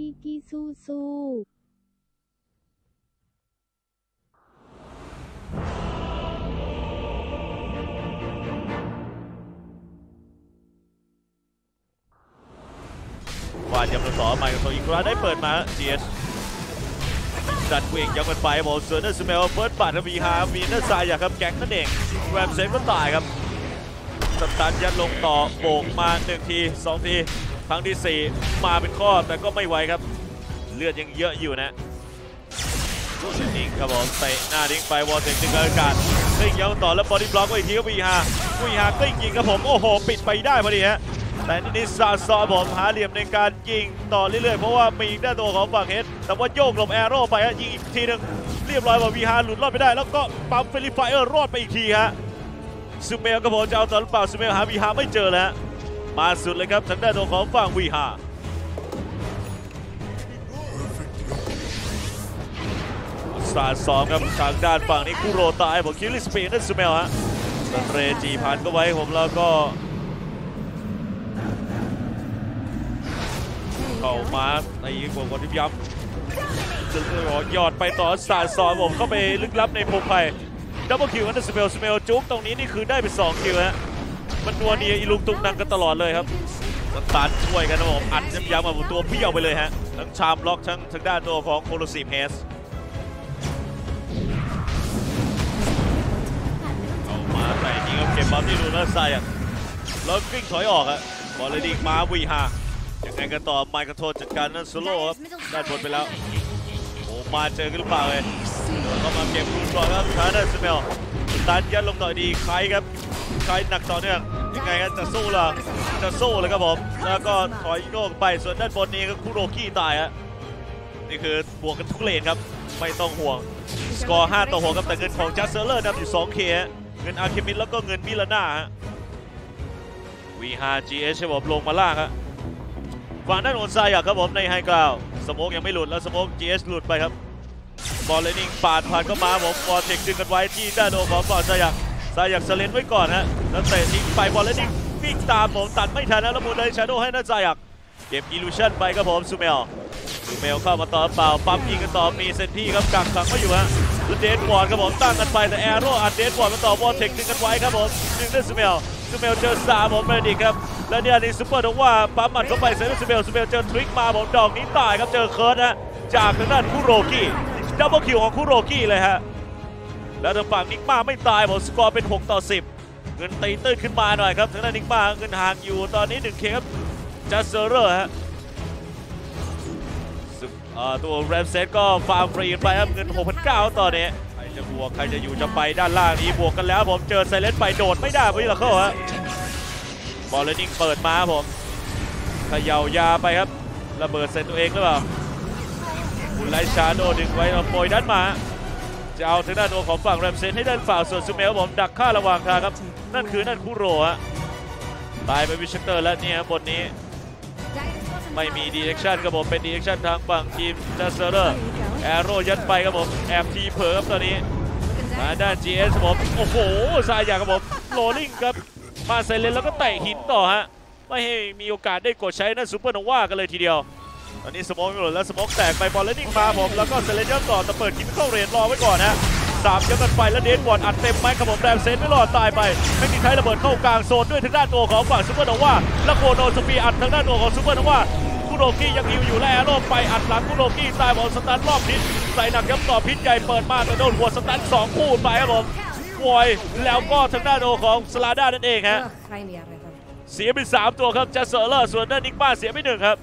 กี้สู้วาดยำตัวต่อใหม่กับตัวอีกครั้งได้เปิดมา GS ดัดเวงยังกันไปบอกเซอร์เนอร์สเมลเฟิร์สบัตวีฮาวีเนอร์ซายอยากครับแก๊งนั่นเองแรมเซนก็ตายครับสตันยัดลงต่อโบกมา1 ที2 ทีครั้งที่4มาเป็นข้อแต่ก็ไม่ไหวครับเลือดยังเยอะอยู่นะนิ่งครับผมเตะหน้าดิ้งไปวอลเทคดึงอากาศนิ่งยังต่อแล้วบอดี้บล็อกไว้ทีก็วีฮาก็ยิงครับผมโอ้โหปิดไปได้พอดีฮะแต่นี่ซาซอผมหาเหลี่ยมในการยิงต่อเรื่อยๆเพราะว่ามีด้านตัวของฝั่งเฮดแต่ว่าโยกหลบแอโร่ไปฮะยิงอีกทีหนึ่งเรียบร้อยว่าวีฮาหลุดรอดไปได้แล้วก็ปั๊มเฟลิไฟเออร์รอดไปอีกทีฮะซูเมลก็ผมจะเอาต่อหรือเปล่าซูเมลหาวีฮาไม่เจอแล้วมาสุดเลยครับทางด้านตัวของฝั่งวีฮาสาดซ้อมครับทางด้านฝั่งนี้คูโรตายบอกคิวลิสเปนนั่นซูเมลฮะเรจีผ่านก็ไว้ผมแล้วก็เข้ามาในวงกลที่ย้ำจึงยอดไปต่อสาดซ้อมผมเข้าไปลึกลับในพงไพ่ดับเบิลคิวนั่นซูเมลจุ๊บตรงนี้นี่คือได้ไป2 คิวฮะมันนัวเนียอีลุงตุงนังกันตลอดเลยครับตันช่วยกันนะผมอัดย้ำมาตัวเบี้ยวไปเลยฮะทั้งชามล็อกทั้งทางด้านตัวของโคโลซีเพสเอามาแต่จริงก็เก็บบอลที่ลูน่าไซอ่ะแล้วกลิ้งถอยออกอ่ะบอลเลยดีมาวีฮายังไงกันต่อไมค์กระโทษจัดการนั่นโซโล่ครับด้านบนไปแล้วโอ้มาเจอกันหรือเปล่าเลยเข้ามาเก็บรูนก่อนครับทางด้านสเมลตันยัดลงต่อดีใครครับใครหนักต่อเนื่องยังไงกันจะสู้ล่ะจะสู้เลยครับผมแล้วก็ถอยโยกไปส่วนด้านบนนี้ก็คุโรกิตายฮะนี่คือบวกกันทุกเลนครับไม่ต้องห่วงสกอร์5-6ครับแต่เงินของจัสเซอร์เลอร์นำอยู่ 2K เงินอาร์เคมิดแล้วก็เงินมิลาน่าฮะวีฮาจีเอชผมลงมาล่างฮะฝั่งด้านโอนซายครับผมในไฮกราวสโมกยังไม่หลุดแล้วสโมก GS หลุดไปครับบอลเลนิ่งปาดผ่านเข้ามาผมบอลเทคดึงกันไว้ที่ด้านโอของฝั่งซายักเซเลนไว้ก่อนฮะแล้วเตะทิ้งไปบอลเลนิ่งวิ่งตามผมตัดไม่ทันแล้วมุนเลยชาโดให้นันซายักเก็บอิลูชันไปครับผมซูเมลเข้ามาต่อเปล่าปั๊มยิงกันต่อมีเซนที่ครับกักขังไม่อยู่ฮะแล้วเดนบอลครับผมตั้งกันไปแต่แอโร่อัดเดนบอลมาต่อบอลเทคดึงกันไว้ครับผมดึงด้วยซูเมลเจอ3ผมเมดิกครับแล้วเนี่ยนี่ซุปเปอร์บอกว่าปั๊มหมัดเข้าไปเซนซูเมลเจอทริกมาผมดอกนี้ตายครับเจอเคิร์ดนะจากทางด้านคุโรกิดับเบิลคิวของคุโรกิเลยฮะแล้วทางฝั่งนิกมาไม่ตายผมสกอร์เป็น6-10เงินตีตื้นขึ้นมาหน่อยครับทางด้านนิกมาเงินห่างอยู่ตอนนี้1Kครับจัสเซอร์ฮะตัวแรมเซตก็ฟาร์มฟรีไปครับเงิน 6,900 ต่อนี้ใครจะบวกใครจะอยู่จะไปด้านล่างนี้บวกกันแล้วผมเจอไซเลนไปโดดไม่ได้ไม่ละเข้าฮะบอลเลนิ่งเปิดมาผมเขย่ายาไปครับระเบิดเซตตัวเองหรือเปล่าคุณไลชาโดดึงไว้เราโปรยด้านมาจะเอาทางด้านตัวของฝั่งแรมเซตให้ด้านฝ่าส่วนซูเมลผมดักฆ่าระหว่างทางครับนั่นคุโรฮะตายไปวิชเตอร์แล้วเนี่ยบนนี้ไม่มีดีเรคชั่นครับผมเป็นดีเรคชั่นทางฝั่งทีมจัสเซอร์แอโร่ยัดไปครับผมแอบทีเผลอครับตอนนี้มาด้าน GS ผมโอ้โหซายากครับผมโรลลิ่งครับมาไซเลนแล้วก็เตะหินต่อฮะไม่ให้มีโอกาสได้กดใช้นั่นซูเปอร์โนวากันเลยทีเดียวตอนนี้สโมกหลุดแล้วสโมกแตกไปบอลเลนนิ่งมาผมแล้วก็ไซเลนยัดต่อแต่เปิดคิมเข้าเรนรอไว้ก่อนฮะ3ยัดกันไปแล้วเดนบอลอัดเต็มไม้ครับผมแรมเซนไม่รอดตายไปไม่มีใครระเบิดเข้ากลางโซนด้วยทางด้านตัวของฝั่งซูเปอร์โนวาแล้วโคโนสปีอัดทางด้านตัวของซูเปอร์โนวาคุโรกิยังอยู่แล้วโลบไปอัดหลังคุโรกิตายบอลสตันรอบพิษใส่หนักยับต่อพิษใหญ่เปิดมาแต่โดนหัวสตัน2 คู่ไปครับผมวอยแล้วก็ทางด้านของสลาด้านั่นเองฮะเสียไป3 ตัวครับจัสเซอร์เลอร์ส่วนด้านนิกมาเสียไป1ครับ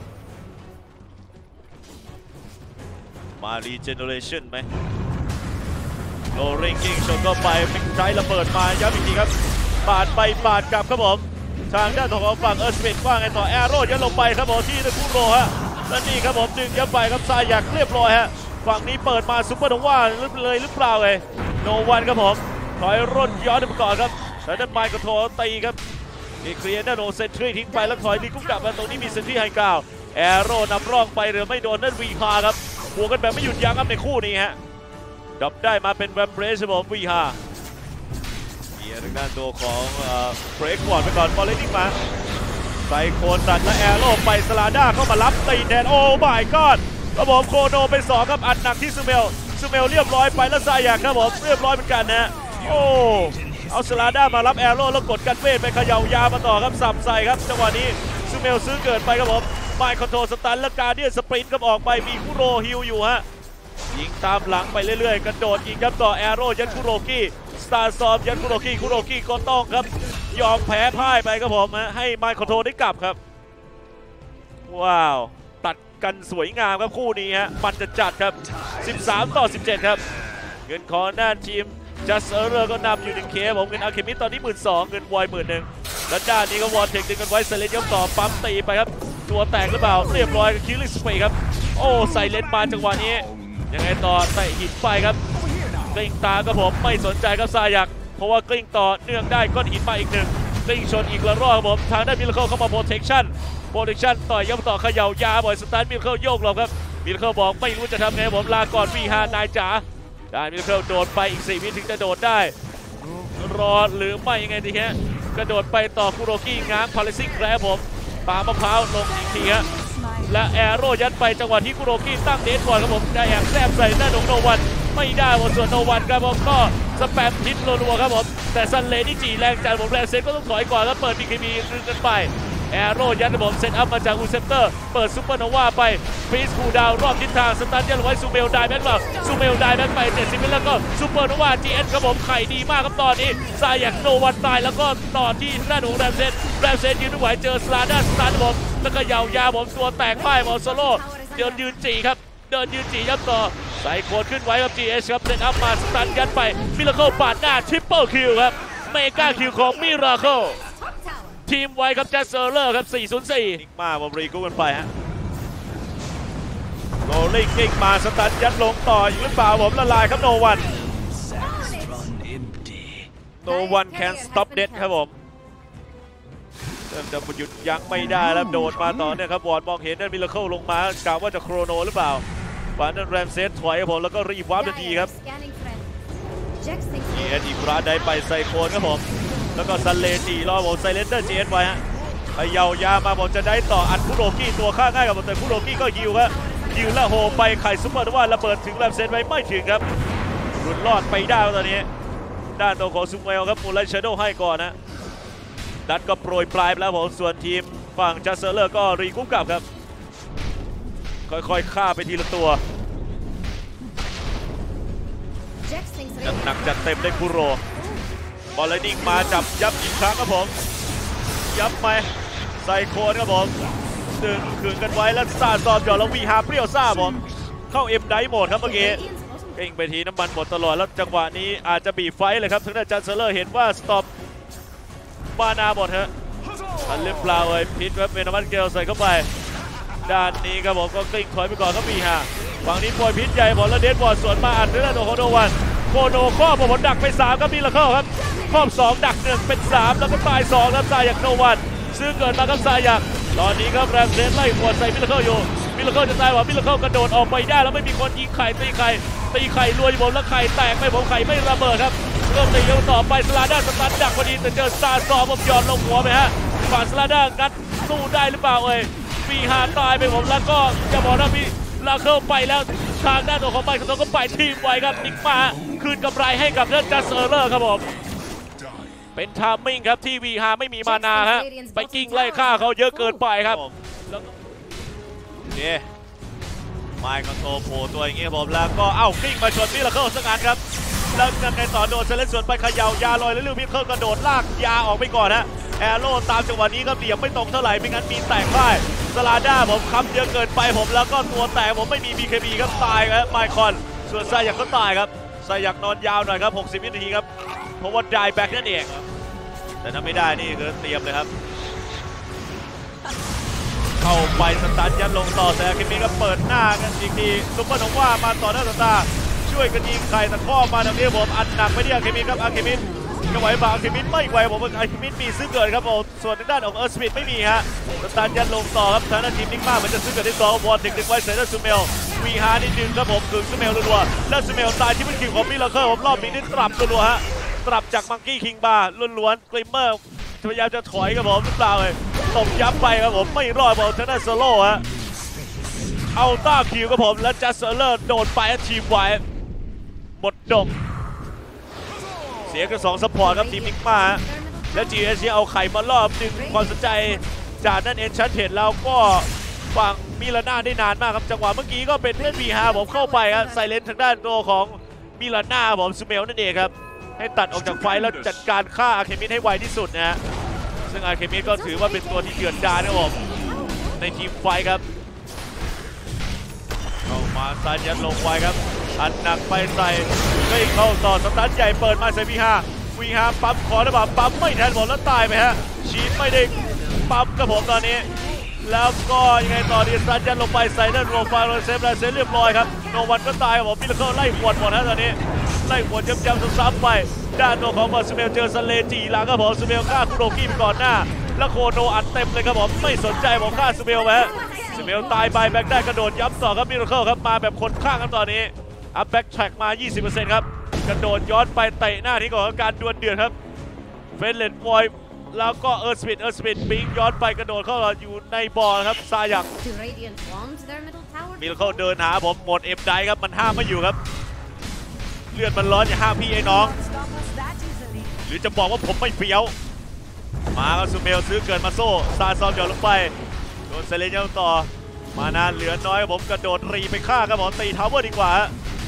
มารีเจเนเรชั่นไหมโลริงกิ้งชนเข้าไปเป็นไทยระเบิดมาย้ำอีกทีครับปาดไปปาดกลับครับผมทางด้านของฝั่งเอิร์ธสมิธว่าไงต่อแอโร่ยัดลงไปครับผมที่คุโรฮะและนี่ครับผมดึงยัดไปครับซายักเรียบร้อยฮะฝั่งนี้เปิดมาซุปเปอร์โนวาเลยหรือเปล่าเลยโนวันครับผมถอยร่นย้อนไปก่อนครับแล้วด้านไมค์ก็โทรตีครับอีเคลียร์ด้านโอเซนทรีทิ้งไปแล้วถอยดีกุ้งกลับมาตรงนี้มีเซนทรีไฮกราวแอโร่นำร่องไปหรือไม่โดนนั่นวีฮาครับบวกกันแบบไม่หยุดยั้งครับในคู่นี้ฮะดับได้มาเป็นแวมเบรสผมวีฮาเกียร์ทางด้านตัวของเบรกบอร์ดไปก่อนบอลเลนิ่งมาไซโคนตัดและแอโร่ไปสลาด้าเข้ามารับตีแทนโอ้ my god ครับผมโคโนไป2ครับอัดหนักที่ซูเมลเรียบร้อยไปแล้วซายักครับผมเรียบร้อยเหมือนกันนะโอ้เอาสลาด้ามารับแอโร่แล้วกดกันเวทไปเขย่ายามาต่อครับสับใส่ครับจังหวะนี้ซูเมลซื้อเกิดไปครับผมไมค์คอนโทรลสตันและการเดียนสปรินต์ครับออกไปมีคุโรฮิลอยู่ฮะยิงตามหลังไปเรื่อยๆกระโดดยิงครับต่อแอโร่ยันคุโรกิสตาร์ซอมยันคุโรกิก็ต้องครับยอมแพ้พ่ายไปครับผมให้ไมค์คอนโทรลได้กลับครับว้าวตัดกันสวยงามครับคู่นี้ฮะมันจะจัดครับ13-17ครับเงินของด้านทีมจัสเซอร์ก็นำอยู่1เคผมเงินอาเคมิตตอนนี้12,000เงินวอย11,000แล้วด้านนี้ก็วอลเทคดึงกันไว้ไซเลนยกต่อปั๊มตีไปครับตัวแตกหรือเปล่าเรียบร้อยกับคิลลิ่งสเปย์ครับโอ้ไซเลนมาจังหวะนี้ยังไงต่อเตะหินไปครับกลิ้งตาครับผมไม่สนใจครับซายักเพราะว่ากลิ้งต่อเนื่องได้ก้อนหินมาอีกหนึ่งกลิ้งชนอีกละรอบครับผมทางด้านมิลเคิลเข้ามาโปรเทคชั่นต่อยย้ำต่อเขย่ายาบ่อยสตาร์ทมิลเคิลโยกหลบครับมิลเคิลบอกไม่รู้จะทำไงผมลาก่อนวีฮานายจ๋าได้มิลเคิลโดดไปอีก4 วิถึงจะโดดได้รอหรือไม่ยังไงดีฮะกระโดดไปต่อคุโรกิง้างพาเลซิ่งแกรผมปามะพร้าวลงอีกทีฮะและแอโร่ยัดไปจังหวะที่คุโรกิตั้งเดนก่อนครับผมได้แอบแซบใส่หน้าโนวันไม่ได้หมดส่วนโนวันครับผมก็สแปมพิษรัวๆครับผมแต่ซันเลนี่จีแรงจัดผมแรงเซตก็ต้องถอยก่อนแล้วเปิดบีเคบีดึงกันไปแอโร่ยัดระบบเซตอัพมาจากอูเซปเตอร์เปิดซุปเปอร์โนวาไปฟรีสคูดาวรอบทิศทางสตาร์ทยัดไว้ซูเมลได้แบ็คมาซูเมลได้แบ็คไป70วิแล้วก็ซุปเปอร์โนวาจีเอสครับผมไข่ดีมากครับตอนนี้ซายักโนวันตายแล้วก็ต่อที่หน้าหนูแรมเซตยืนไม่ไหวเจอสลาด้าสตาร์ทผมแล้วก็ยาวผมตัวแตกป้ายมอลโซโล่เดินยืนจีครับเดินยืนจียับต่อใส่โคดขึ้นไว้ครับ GS ครับเซตอัพมาสตันยัดไปมิราเคิลปาดหน้าทริปเปิลคิวครับเมกาคิวของมิราเคิลทีมไว้ครับแจสเซอร์เลอร์ครับ404นิกมาบอมรีกู้กันไปฮะโรลลิ่งกิ้งมาสตันยัดลงต่ออีกหรือเปล่าผมละลายครับโนวันแคนสต็อปเด็ดครับผมเริ่มจะหยุดยั้งไม่ได้แล้วโดดมาต่อเนี่ยครับวอร์ดมองเห็นนั่นมิราเคิลลงมากล่าวว่าจะโครโนหรือเปล่าฝ่ายนั้นแรมเซตถอยครับผมแล้วก็รีบวาร์ปทันทีครับนี่อีกราได้ไปไซโคนครับผมแล้วก็ซันเลจีรอผมไซเลนเดอร์เจนไว้ฮะไปเยาวยามาผมจะได้ต่ออัดคุโรกิตัวข้างง่ายกับผมแต่คุโรกิก็ยิวครับยิวและโฮไปไข่ซุปเปอร์ว่าระเบิดถึงแรมเซตไว้ไม่ถึงครับหลุดรอดไปได้ตอนนี้ด้านตัวของซูเมลครับมูลไลท์ชาโดให้ก่อนนะดัดก็โปรยปลายไปแล้วผมส่วนทีมฝั่งจัสเซอร์เลอร์ก็รีกุ๊กกลับครับค่อยๆฆ่าไปทีละตัวจัดหนักจัดเต็มได้คุโรบอลไลนิ่งมาจับยับอีกครั้งครับผมยับไปใส่โคนครับผมดึงขึงกันไว้แล้วซาซอมหยอดแล้ววีฮาเปรี้ยวซ่าผมเข้าเอ็มไดโหมดครับเมื่อกี้เก่งไปทีน้ำมันหมดตลอดแล้วจังหวะนี้อาจจะบีบไฟเลยครับทางด้านจัสเซอร์เลอร์เห็นว่าสต็อปมานาหมดฮะอันเล่มเปล่าเลยพิษแบบเมนมันเกลใส่เข้าไปด้านนี้ครับผมก็กลิ้งถอยไปก่อนก็มีฮะฝั่งนี้ปล่อยพิษใหญ่บอลแล้วเดนบอลสวนมาอัดเนื้อโนโนวันโคโนข้อผลดักไป3ครับมิราเคิลครับครอบ2ดัก1เป็น3แล้วก็ตาย2ครับซายักโนวันซื้อเกิดมาครับซายักตอนนี้ครับแรมเซนไล่หัวใส่มิราเคิลอยู่มิราเคิลจะตายหว่ามิราเคิลกระโดดออกไปได้แล้วไม่มีคนยิงไข่ตีไข่รวยผมแล้วไข่แตกไม่ผมไข่ไม่ระเบิดครับเริ่มตีกันต่อไปสลาด้าสตันดักพอดีแต่เจอซาซอผมยอดลงหัวไปฮะฝั่งสลาด้างัดสู้ได้หรือเปล่าวีฮาตายไปผมแล้วก็จะบอกนะพี่ลาเคิลไปแล้วทางด้านของไมค์ก็ไปทีมไว้ครับนิกมาคืนกำไรให้กับเรื่องจัสเซอร์เลอร์ครับผมเป็นทามมิ่งครับที่วีฮาไม่มีมานาฮะไปกิ้งไล่ฆ่าเขาเยอะเกินไปครับนี่ไมค์คอนโทรลโผล่ตัวอย่างเงี้ยผมแล้วก็กิ้งมาชนมิราเคิลสักงานครับแล้วยังไงต่อโดนเซเลนสวนไปเขย่ายาลอยแล้วมิราเคิลกระโดดลากยาออกไปก่อนฮะแอโร่ตามจังหวะนี้ก็เหลี่ยมไม่ตรงเท่าไหร่ไม่งั้นมีแตกได้สลาด้าผมค้ำเยอะเกินไปผมแล้วก็ตัวแตกผมไม่มี BKB ครับตายครับไมคอนส่วนไซยักก็ตายครับไซยักนอนยาวหน่อยครับ60 วินาทีครับเพราะว่าได้แบ็กนั่นเองแต่ถ้าไม่ได้นี่คือเตรียมเลยครับเข้าไปสตาร์ทยัดลงต่อแต่คิมิก็เปิดหน้ากันอีกทีซุปเปอร์โนวามาต่อหน้าสตาร์ช่วยกันยิงไข่ตะข้อมาทางนี้ผมอัดหนักไปที่อาเคมิครับอาเคมิจะไหวบ่าอาเคมิไม่ไหวผมอาเคมิมีซื้อเกิดครับผมส่วนทางด้านของเอิร์ธสมิธไม่มีฮะสตาร์ทยัดลงต่อครับทางด้านทีมนิกมาเหมือนจะซื้อเกิดที่2บอลดึงไว้ใส่ด้านซูเมลวีฮานิดนึงครับผมคือซูเมลรัวๆแล้วซูเมลตายที่เป็นคิวของมิราเคิลผมรอบนี้นี่ตรับรัวๆฮะตรับจากมังกี้คิงบาร์ล้วนๆกลิมเมอร์พยายามจะถอยครับผมหรือเปล่าเลยตบยับไปครับผมไม่รอดบอลทางด้านโซโล่ฮะเอาต้าคิวครับผมและจัสเซอร์เลอร์โดนไปทีมไว้หมดดมเสียกัน2ซัพพอร์ตครับทีมนิกมาและ GS เอาไข่มารอบดึงความสนใจจากนั่นเอ็นชันเทนแล้วก็ฝั่งมิลาน่าได้นานมากครับจังหวะเมื่อกี้ก็เป็นเล่น V5 ผมเข้าไปครับไซเลนทางด้านตัวของมิลาน่าผมซูเมลนั่นเองครับให้ตัดออกจากไฟแล้วจัดการฆ่าอาร์เคมิสให้ไวที่สุดนะฮะซึ่งอาร์เคมิสก็ถือว่าเป็นตัวที่เดือดดาลนะครับผมในทีมไฟครับเข้ามาซายันลงไวครับอันหนักไปใส่ไม่เข้าต่อสตาร์ทใหญ่เปิดมาใส่ V5 ปั๊มคอร์ดแบบปั๊มไม่ทันผมแล้วตายไปฮะชีนไม่ได้ปั๊มกับผมตอนนี้แล้วก็ยังไงต่อดีซายันลงไปใส่ด้านโรฟาโรเซฟแล้วเซฟเรียบร้อยครับโนวันก็ตายครับผมมิลเลอร์ไล่ขวดหมดฮะตอนนี้ไล่ขวดย้ำๆซ้ำๆไปด้านตัวของบอลสเมลเจอซันเลจีหลังครับผมสเมลฆ่าคุโรกี้ไปก่อนหน้าแล้วโคโนอัดเต็มเลยครับผมไม่สนใจผมฆ่าสเมลไปฮะสเมลตายไปแบ็กได้กระโดดย้ำต่อครับมิลเลอร์ครับมาแบบคนข้างครับตอนนี้อัพแบ็กแทร็กมา 20% ครับกระโดดย้อนไปเตะหน้าที่ก่อนการดวลเดือดครับเฟนเลนบอยแล้วก็เอิร์ธสปิดปิงย้อนไปกระโดดเข้าอยู่ในบอลครับซายักมิลเลอร์เดินหาผมหมดเอ็มไดครับมันห้ามไม่อยู่ครับเลือดมันร้อนอย่าห้ามพี่ไอ้น้องหรือจะบอกว่าผมไม่เฟี้ยวมาครับซูเมลซื้อเกินมาโซ่ซาซอมหย่อนลงไปโดนเซเลนยังต่อมานานเหลือน้อยผมกระโดดรีไปฆ่าครับผมตีทาวเวอร์ดีกว่า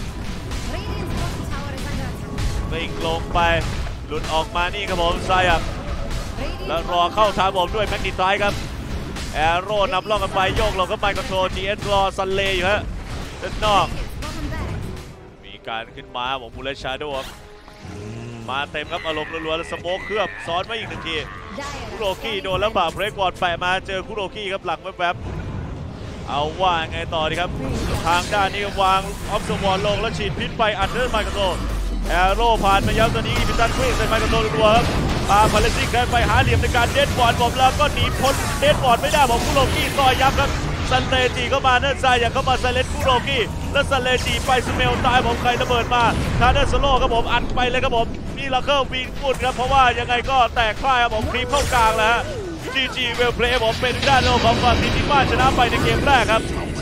วิ่งลงไปหลุดออกมานี่ครับผมซายักแล้วรอเข้าทางผมด้วยแม็กนิไตครับแอโร่นำล่องกันไปโยกลงก็ไปคอนโทรล GS รอซันเลย์อยู่ฮะด้านนอกมีการขึ้นมาผมบูเลชาโดครับมาเต็มครับอารมณ์รัวๆแล้วสโมกเคลือบซ้อนมาอีก1 ทีคุโรกี้โดนแล้วบ่าเบรกบอร์ดแปะมาเจอคุโรกี้ครับหลังแวบๆเอาว่าไงต่อดีครับทางด้านนี้วางออฟสวอร์ลงแล้วฉีดพิษไปอัดเดินไมค์คอนโทรลแอโร่ผ่านมาย้ำตอนนี้พิตันควีนใส่ไมค์คอนโทรลรัวครับพาพาเลซิ่งไปหาเหลี่ยมในการเดดบอร์ดผมแล้วก็หนีพ้นเดดบอร์ดไม่ได้ผมคุโรกี้ต่อยับครับซันเลจีเข้ามาเนิร์ดไซด์อยากเข้ามาไซเลนคุโรกี้แล้วซันเลจีไปสเมลตายผมใครระเบิดมาทาร์เดอร์สโลครับผมอัดไปเลยครับผมนี่ลักเกอร์วีนกุดครับเพราะว่ายังไงก็แตกค่ายครับผมครีมเข้ากลางแล้วฮะ GG เวลเพลย์ผมเป็นด้านโลของฝั่งทีมบ้านชนะไปในเกมแรกครับ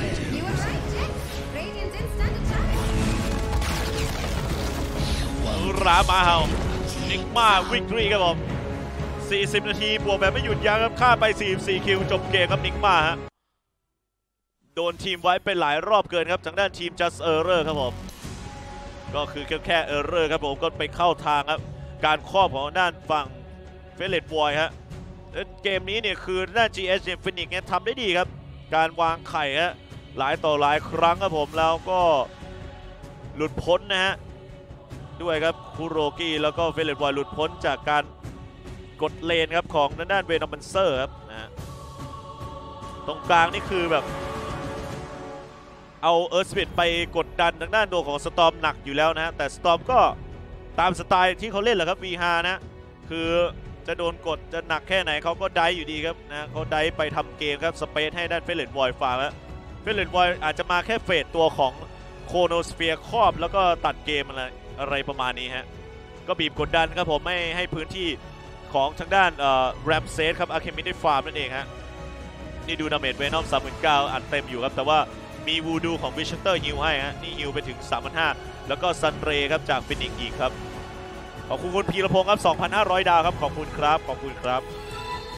รามาเฮานิกมาวิกตอรี่ครับผม40 นาทีบวกแบบไม่หยุดยั้งครับฆ่าไป44 คิวจบเกมครับนิกมาฮะโดนทีมไว้ไปหลายรอบเกินครับทางด้านทีม Just Error ครับผมก็คือแค่ Error ครับผมก็ไปเข้าทางครับการครอบของด้านฝั่งเฟเลตบอยฮะเกมนี้เนี่ยคือด้าน GS ฟินิกเนี่ยทำได้ดีครับการวางไข่ฮะหลายต่อหลายครั้งครับผมแล้วก็หลุดพ้นนะฮะด้วยครับคุโรกี้แล้วก็เฟเลตบอยหลุดพ้นจากการกดเลนครับของด้านเวนอมมันเซอร์ครับนะฮะตรงกลางนี่คือแบบเอาเอิร์ธสปิดไปกดดันทางด้านตัวของสตอมหนักอยู่แล้วนะแต่สตอมก็ตามสไตล์ที่เขาเล่นแหละครับ V5 นะคือจะโดนกดจะหนักแค่ไหนเขาก็ได้อยู่ดีครับนะเขาได้ไปทำเกมครับสเปซให้ด้านเฟเลตบอยฟาร์มแล้วเฟเลตบอยอาจจะมาแค่เฟดตัวของโคโนสเฟียร์ครอบแล้วก็ตัดเกมอะไรประมาณนี้ฮะก็บีบกดดันครับผมไม่ให้พื้นที่ของทางด้านแรมเซสครับอาร์เคมิดได้ฟาร์มนั่นเองฮะนี่ดูดาเมจเวนอม 39,000 อัดเต็มอยู่ครับแต่ว่ามีวูดูของวิชเตอร์ฮิวให้ฮะนี่ฮิวไปถึง 3,500 แล้วก็ซันเรครับจากฟินิกอีกครับขอบคุณคุณพีรพงศ์ครับ 2,500 ดาวครับขอบคุณครับขอบคุณครับ